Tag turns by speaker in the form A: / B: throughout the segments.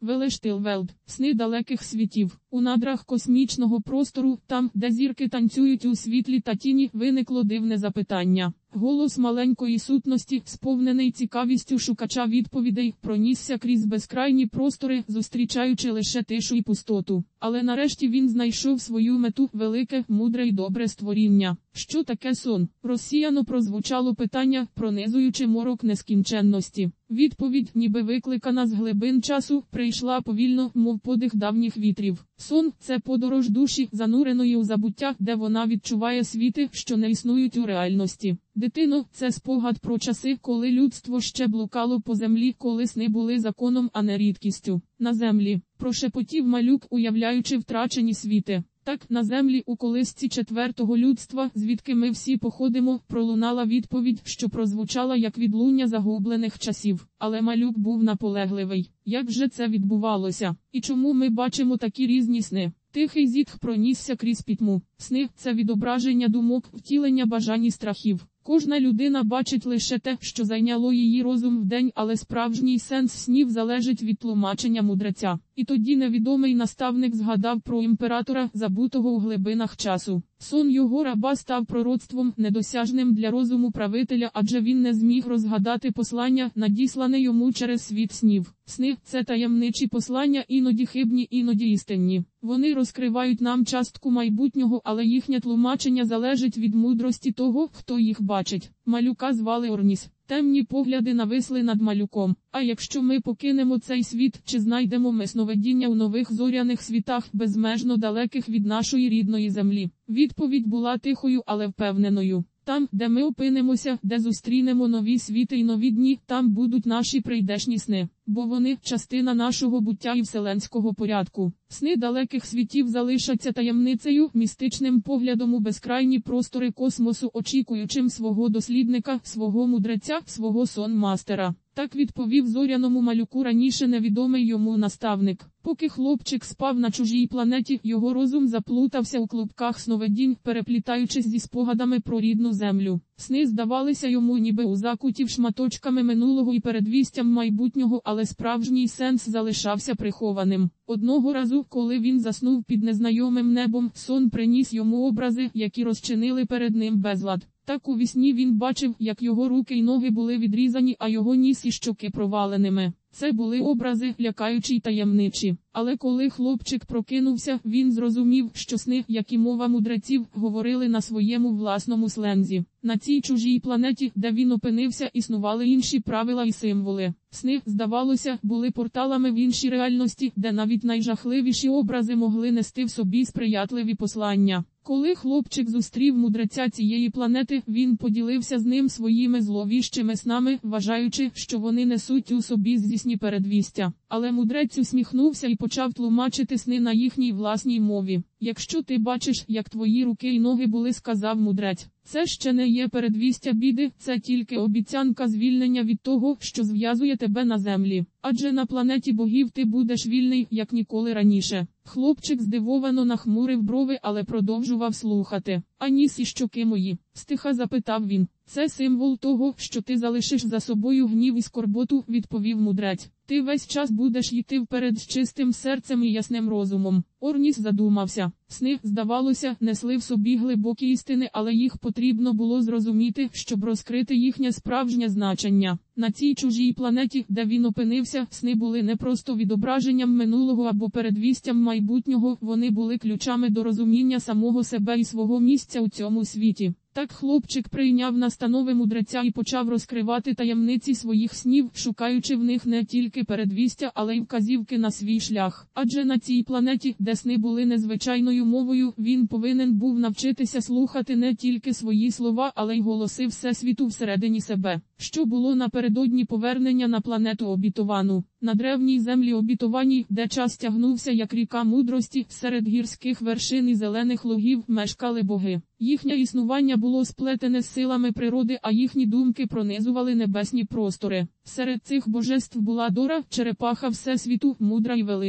A: Велештилвелд, сни далеких світів. У надрах космічного простору, там, де зірки танцюють у світлі та тіні, виникло дивне запитання. Голос маленької сутності, сповнений цікавістю шукача відповідей, пронісся крізь безкрайні простори, зустрічаючи лише тишу і пустоту. Але нарешті він знайшов свою мету – велике, мудре й добре створіння. Що таке сон? Розсіяно прозвучало питання, пронизуючи морок нескінченності. Відповідь, ніби викликана з глибин часу, прийшла повільно, мов подих давніх вітрів. Сон – це подорож душі, зануреної у забуття, де вона відчуває світи, що не існують у реальності. Дитино – це спогад про часи, коли людство ще блукало по землі, коли сни були законом, а не рідкістю. На землі, прошепотів малюк, уявляючи втрачені світи. Так, на землі, у колисці четвертого людства, звідки ми всі походимо, пролунала відповідь, що прозвучала як відлуння загублених часів. Але малюк був наполегливий. Як же це відбувалося? І чому ми бачимо такі різні сни? Тихий зітх пронісся крізь пітьму. Сни – це відображення думок, втілення бажань і страхів. Кожна людина бачить лише те, що зайняло її розум вдень, але справжній сенс снів залежить від тлумачення мудреця. І тоді невідомий наставник згадав про імператора, забутого у глибинах часу. Сон його раба став пророцтвом, недосяжним для розуму правителя, адже він не зміг розгадати послання, надіслане йому через світ снів. Сни – це таємничі послання, іноді хибні, іноді істинні. Вони розкривають нам частку майбутнього, але їхнє тлумачення залежить від мудрості того, хто їх бачить. Малюка звали Орніс. Темні погляди нависли над малюком. А якщо ми покинемо цей світ, чи знайдемо ми сновидіння у нових зоряних світах, безмежно далеких від нашої рідної землі? Відповідь була тихою, але впевненою. Там, де ми опинимося, де зустрінемо нові світи і нові дні, там будуть наші прийдешні сни. Бо вони – частина нашого буття і вселенського порядку. Сни далеких світів залишаться таємницею, містичним поглядом у безкрайні простори космосу, очікуючим свого дослідника, свого мудреця, свого сон-мастера. Так відповів зоряному малюку раніше невідомий йому наставник. Поки хлопчик спав на чужій планеті, його розум заплутався у клубках сновидінь, переплітаючись зі спогадами про рідну землю. Сни здавалися йому ніби у закутів шматочками минулого і передвістям майбутнього, але справжній сенс залишався прихованим. Одного разу, коли він заснув під незнайомим небом, сон приніс йому образи, які розчинили перед ним безлад. Так у вісні він бачив, як його руки й ноги були відрізані, а його ніс і щоки проваленими. Це були образи, лякаючі й таємничі. Але коли хлопчик прокинувся, він зрозумів, що сни, як і мова мудреців, говорили на своєму власному слензі. На цій чужій планеті, де він опинився, існували інші правила і символи. Сни, здавалося, були порталами в іншій реальності, де навіть найжахливіші образи могли нести в собі сприятливі послання. Коли хлопчик зустрів мудреця цієї планети, він поділився з ним своїми зловіщими снами, вважаючи, що вони несуть у собі злісні передвістя. Але мудрець усміхнувся і почав тлумачити сни на їхній власній мові. «Якщо ти бачиш, як твої руки й ноги були», – сказав мудрець, – «це ще не є передвістя біди, це тільки обіцянка звільнення від того, що зв'язує тебе на землі. Адже на планеті богів ти будеш вільний, як ніколи раніше». Хлопчик здивовано нахмурив брови, але продовжував слухати. «А ніс і щоки мої?» – стиха запитав він. «Це символ того, що ти залишиш за собою гнів і скорботу», – відповів мудрець. «Ти весь час будеш йти вперед з чистим серцем і ясним розумом». Орніс задумався. Сни, здавалося, несли в собі глибокі істини, але їх потрібно було зрозуміти, щоб розкрити їхнє справжнє значення. На цій чужій планеті, де він опинився, сни були не просто відображенням минулого або передвістям майбутнього, вони були ключами до розуміння самого себе і свого місця у цьому світі. Так хлопчик прийняв настанови мудреця і почав розкривати таємниці своїх снів, шукаючи в них не тільки передвістя, але й вказівки на свій шлях. Адже на цій планеті, де сни були незвичайною мовою, він повинен був навчитися слухати не тільки свої слова, але й голоси Всесвіту всередині себе. Що було напередодні повернення на планету обітовану? На древній землі обітованій, де час тягнувся як ріка мудрості, серед гірських вершин і зелених лугів мешкали боги. Їхнє існування було сплетене з силами природи, а їхні думки пронизували небесні простори. Серед цих божеств була Дора, черепаха Всесвіту, мудра і велика.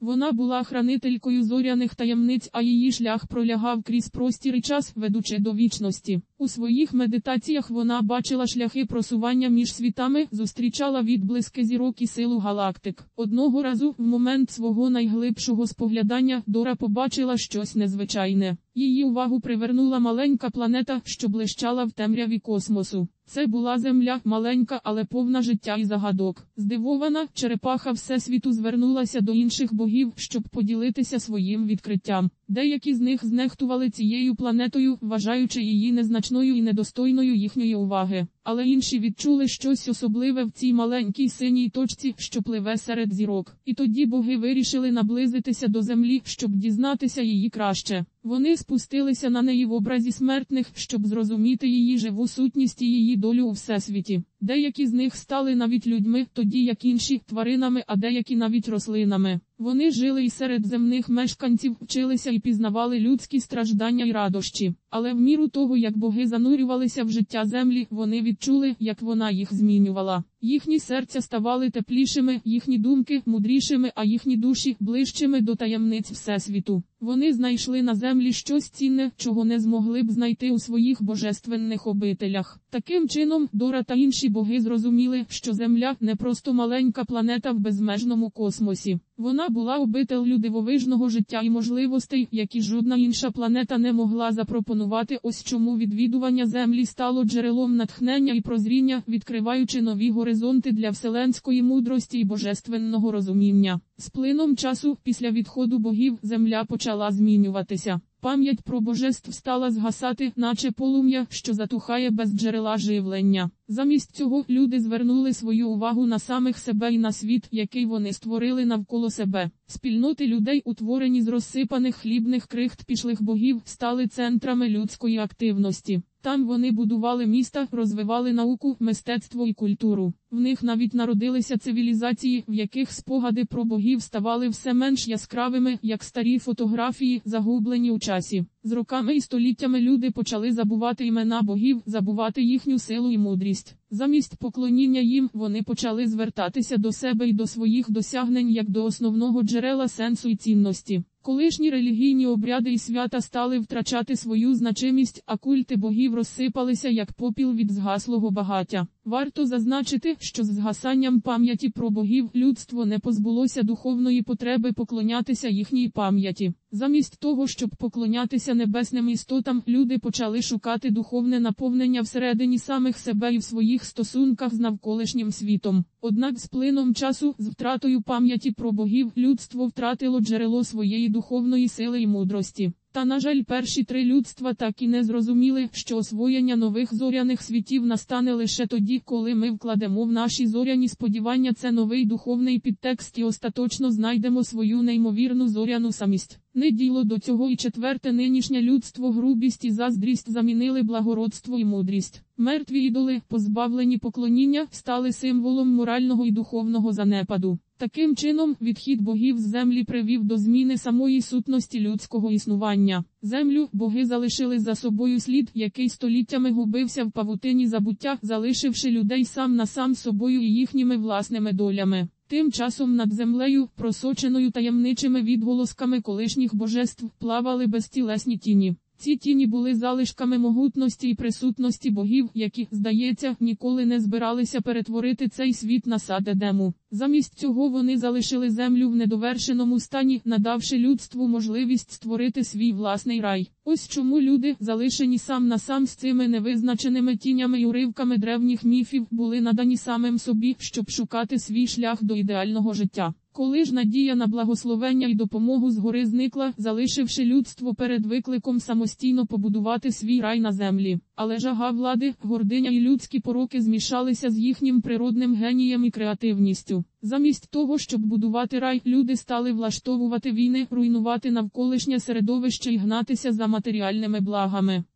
A: Вона була хранителькою зоряних таємниць, а її шлях пролягав крізь простір і час, ведучи до вічності. У своїх медитаціях вона бачила шляхи просування між світами, зустрічала відблиски зірок і силу галактик. Одного разу, в момент свого найглибшого споглядання, Дора побачила щось незвичайне. Її увагу привернула маленька планета, що блищала в темряві космосу. Це була Земля, маленька, але повна життя і загадок. Здивована, черепаха Всесвіту звернулася до інших богів, щоб поділитися своїм відкриттям. Деякі з них знехтували цією планетою, вважаючи її незначною і недостойною їхньої уваги. Але інші відчули щось особливе в цій маленькій синій точці, що пливе серед зірок. І тоді боги вирішили наблизитися до землі, щоб дізнатися її краще. Вони спустилися на неї в образі смертних, щоб зрозуміти її живу сутність і її долю у всесвіті. Деякі з них стали навіть людьми, тоді як інші – тваринами, а деякі навіть рослинами. Вони жили і серед земних мешканців, вчилися і пізнавали людські страждання і радощі. Але в міру того, як боги занурювалися в життя землі, вони відчули, як вона їх змінювала. Їхні серця ставали теплішими, їхні думки – мудрішими, а їхні душі – ближчими до таємниць Всесвіту. Вони знайшли на землі щось цінне, чого не змогли б знайти у своїх божественних обителях. Таким чином, Дора та інші боги зрозуміли, що Земля – не просто маленька планета в безмежному космосі. Вона була обителлю дивовижного життя і можливостей, які жодна інша планета не могла запропонувати. Ось чому відвідування Землі стало джерелом натхнення і прозріння, відкриваючи нові горизонти для вселенської мудрості і божественного розуміння. З плином часу, після відходу богів, Земля почала змінюватися. Пам'ять про божеств стала згасати, наче полум'я, що затухає без джерела живлення. Замість цього, люди звернули свою увагу на самих себе і на світ, який вони створили навколо себе. Спільноти людей, утворені з розсипаних хлібних крихт пішлих богів, стали центрами людської активності. Там вони будували міста, розвивали науку, мистецтво і культуру. В них навіть народилися цивілізації, в яких спогади про богів ставали все менш яскравими, як старі фотографії, загублені у часі. З роками і століттями люди почали забувати імена богів, забувати їхню силу і мудрість. Замість поклоніння їм, вони почали звертатися до себе і до своїх досягнень як до основного джерела сенсу і цінності. Колишні релігійні обряди і свята стали втрачати свою значимість, а культи богів розсипалися як попіл від згаслого багаття. Варто зазначити, що з згасанням пам'яті про богів людство не позбулося духовної потреби поклонятися їхній пам'яті. Замість того, щоб поклонятися небесним істотам, люди почали шукати духовне наповнення всередині самих себе і в своїх стосунках з навколишнім світом. Однак з плином часу, з втратою пам'яті про богів, людство втратило джерело своєї духовної сили і мудрості. Та, на жаль, перші три людства так і не зрозуміли, що освоєння нових зоряних світів настане лише тоді, коли ми вкладемо в наші зоряні сподівання це новий духовний підтекст і остаточно знайдемо свою неймовірну зоряну самість. Не діло до цього і четверте, нинішнє людство грубість і заздрість замінили благородство і мудрість. Мертві ідоли, позбавлені поклоніння, стали символом морального і духовного занепаду. Таким чином, відхід богів з землі привів до зміни самої сутності людського існування. Землю боги залишили за собою слід, який століттями губився в павутині забуття, залишивши людей сам на сам з собою і їхніми власними долями. Тим часом над землею, просоченою таємничими відголосками колишніх божеств, плавали безтілесні тіні. Ці тіні були залишками могутності і присутності богів, які, здається, ніколи не збиралися перетворити цей світ на сад Едему. Замість цього вони залишили землю в недовершеному стані, надавши людству можливість створити свій власний рай. Ось чому люди, залишені сам на сам з цими невизначеними тінями й уривками древніх міфів, були надані самим собі, щоб шукати свій шлях до ідеального життя. Коли ж надія на благословення і допомогу згори зникла, залишивши людство перед викликом самостійно побудувати свій рай на землі. Але жага влади, гординя і людські пороки змішалися з їхнім природним генієм і креативністю. Замість того, щоб будувати рай, люди стали влаштовувати війни, руйнувати навколишнє середовище і гнатися за матеріальними благами.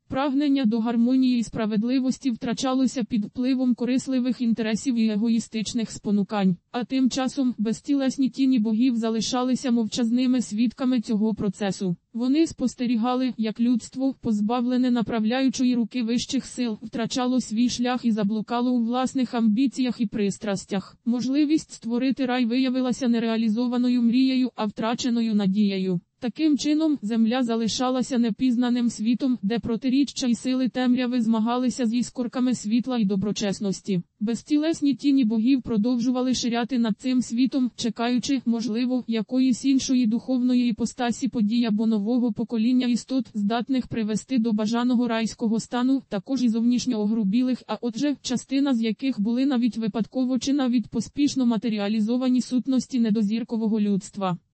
A: Прагнення до гармонії і справедливості втрачалося під впливом корисливих інтересів і егоїстичних спонукань. А тим часом безтілесні тіні богів залишалися мовчазними свідками цього процесу. Вони спостерігали, як людство, позбавлене направляючої руки вищих сил, втрачало свій шлях і заблукало у власних амбіціях і пристрастях. Можливість створити рай виявилася нереалізованою мрією, а втраченою надією. Таким чином, земля залишалася непізнаним світом, де протиріччя й сили темряви змагалися з іскорками світла й доброчесності. Безтілесні тіні богів продовжували ширяти над цим світом, чекаючи, можливо, якоїсь іншої духовної іпостасі подій або нового покоління істот, здатних привести до бажаного райського стану, також і зовнішньо огрубілих, а отже, частина з яких були навіть випадково чи навіть поспішно матеріалізовані сутності недозіркового людства.